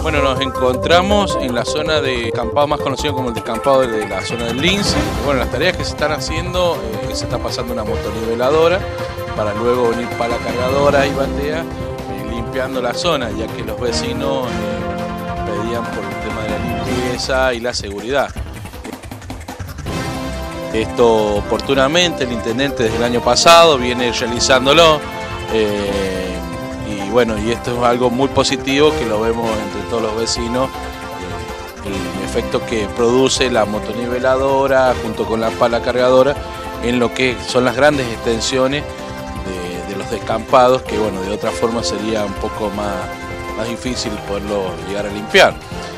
Bueno, nos encontramos en la zona de descampado más conocido como el descampado de la zona del Lince. Bueno, las tareas que se están haciendo, se está pasando una motoniveladora para luego venir para la cargadora y batea, limpiando la zona, ya que los vecinos pedían por el tema de la limpieza y la seguridad. Esto oportunamente el intendente desde el año pasado viene realizándolo. Y bueno, y esto es algo muy positivo que lo vemos entre todos los vecinos, el efecto que produce la motoniveladora junto con la pala cargadora en lo que son las grandes extensiones de los descampados, que bueno, de otra forma sería un poco más difícil poderlo llegar a limpiar.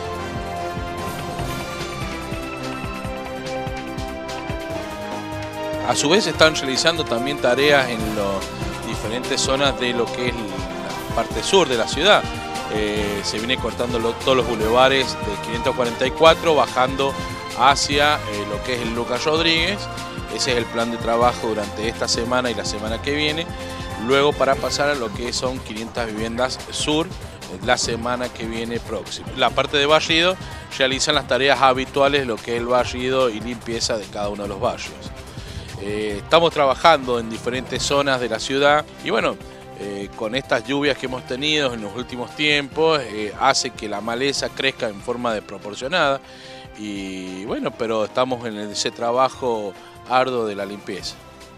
A su vez están realizando también tareas en las diferentes zonas de lo que es la parte sur de la ciudad. Se viene cortando todos los bulevares de 544 bajando hacia lo que es el Lucas Rodríguez. Ese es el plan de trabajo durante esta semana y la semana que viene. Luego para pasar a lo que son 500 viviendas sur la semana que viene próxima. La parte de barrido realizan las tareas habituales, lo que es el barrido y limpieza de cada uno de los barrios. Estamos trabajando en diferentes zonas de la ciudad y bueno, con estas lluvias que hemos tenido en los últimos tiempos hace que la maleza crezca en forma desproporcionada y bueno, pero estamos en ese trabajo arduo de la limpieza.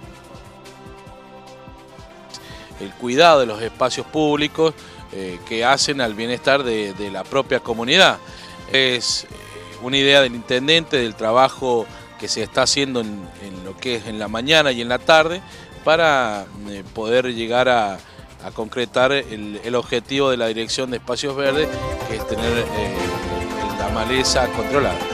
El cuidado de los espacios públicos que hacen al bienestar de la propia comunidad. Es una idea del intendente del trabajo que se está haciendo en lo que es en la mañana y en la tarde para poder llegar a concretar el objetivo de la Dirección de Espacios Verdes, que es tener la maleza controlada.